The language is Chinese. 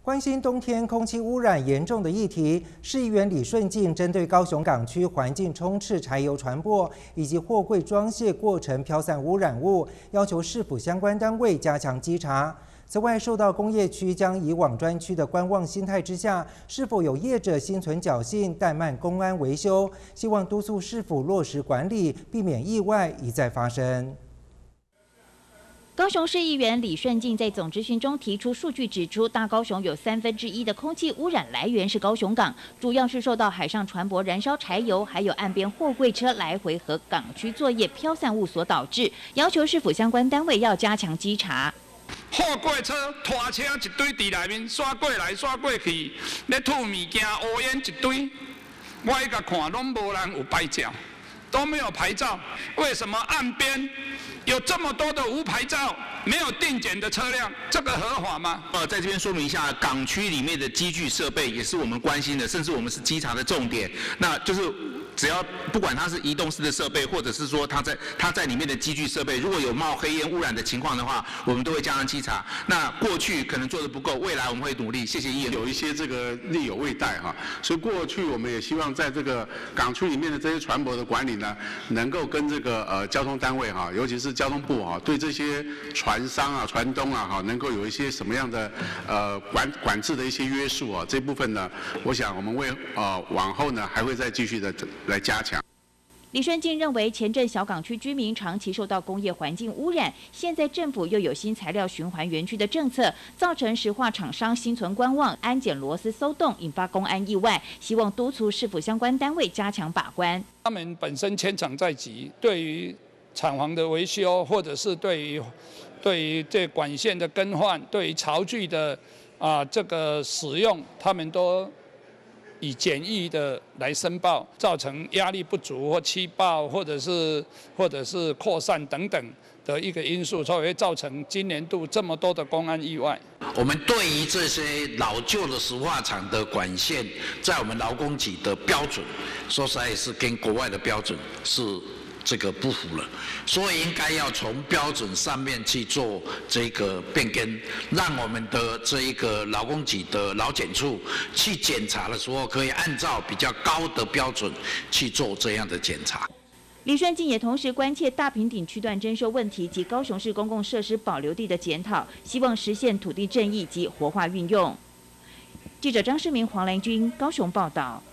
关心冬天空气污染严重的议题，市议员李顺进针对高雄港区环境充斥柴油传播以及货柜装卸过程飘散污染物，要求市府相关单位加强稽查。此外，受到工业区将以往专区的观望心态之下，是否有业者心存侥幸怠慢公安维修？希望督促市府落实管理，避免意外一再发生。 高雄市议员李顺进在总质询中提出数据，指出大高雄有1/3的空气污染来源是高雄港，主要是受到海上船舶燃烧柴油，还有岸边货柜车来回和港区作业飘散物所导致，要求市府相关单位要加强稽查。 货柜车拖车一堆伫内面刷过来刷过去，咧吐物件乌烟一堆，我一个看拢无人有牌照，都没有牌照，为什么岸边？ 有这么多的无牌照、没有定检的车辆，这个合法吗？ 在这边说明一下，港区里面的机具设备也是我们关心的，甚至我们是稽查的重点。那就是只要不管它是移动式的设备，或者是说它在里面的机具设备，如果有冒黑烟污染的情况的话，我们都会加强稽查。那过去可能做的不够，未来我们会努力。谢谢议员。 有一些这个力有未逮哈，所以过去我们也希望在这个港区里面的这些船舶的管理呢，能够跟这个交通单位哈，尤其是交通部啊，对这些船商啊、船东啊哈，能够有一些什么样的管制的一些约束啊，这部分呢，我想我们往后呢还会再继续的来加强。 李顺进认为，前镇小港区居民长期受到工业环境污染，现在政府又有新材料循环园区的政策，造成石化厂商心存观望，安检螺丝松动，引发公安意外。希望督促市府相关单位加强把关。 他们本身牵厂在即，对于厂房的维修，或者是对于这管线的更换，对于槽具的这个使用，他们都 以简易的来申报，造成压力不足或气爆，或者是扩散等等的一个因素，所以会造成今年度这么多的公安意外。 我们对于这些老旧的石化厂的管线，在我们劳工局的标准，说实在是跟国外的标准是 这个不符了，所以应该要从标准上面去做这个变更，让我们的这一个劳工局的劳检处去检查的时候，可以按照比较高的标准去做这样的检查。 李顺进也同时关切大坪顶区段征收问题及高雄市公共设施保留地的检讨，希望实现土地正义及活化运用。记者张世明、黄兰君高雄报道。